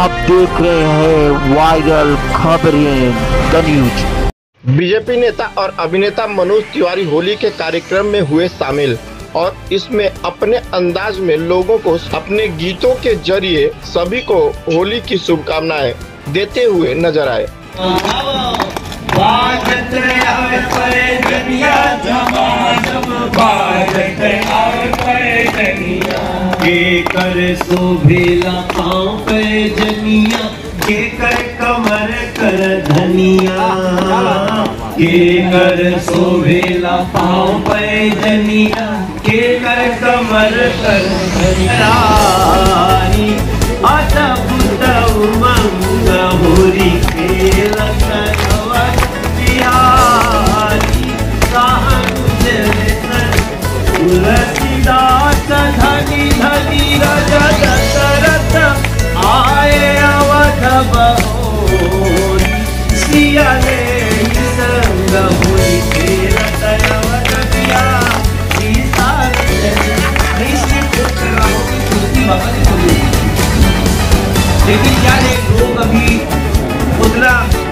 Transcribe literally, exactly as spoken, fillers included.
आप देख रहे हैं वायरल खबरें द न्यूज। बीजेपी नेता और अभिनेता मनोज तिवारी होली के कार्यक्रम में हुए शामिल और इसमें अपने अंदाज में लोगों को अपने गीतों के जरिए सभी को होली की शुभकामनाएं देते हुए नजर आए। के कर शोभेला पाँव पे जनिया, के कर कमर कर धनिया, के कर शोभेला पाँव पे जनिया, के कर कमर कर धनिया। अद्भुत उमंग होरी खेल तुलसीदास धनी धनी राजा दशरथ आए अवध बहोरी, सिया ने संग होली खेलत अवध बिहारी। सीता कृष्ण पुत्र राम की स्तुति बाबा ने सुनी, लेकिन क्या लोग अभी उतना